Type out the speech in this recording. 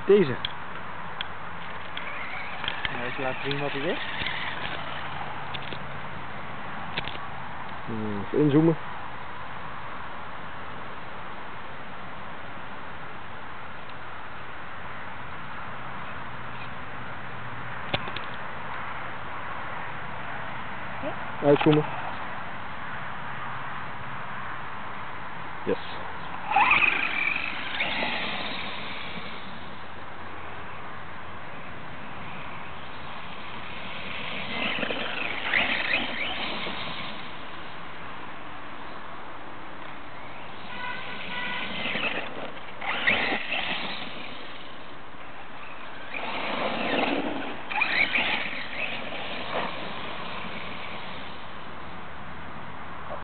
Deze. Nou, even laten zien wat het is. Even inzoomen. Uitzoomen.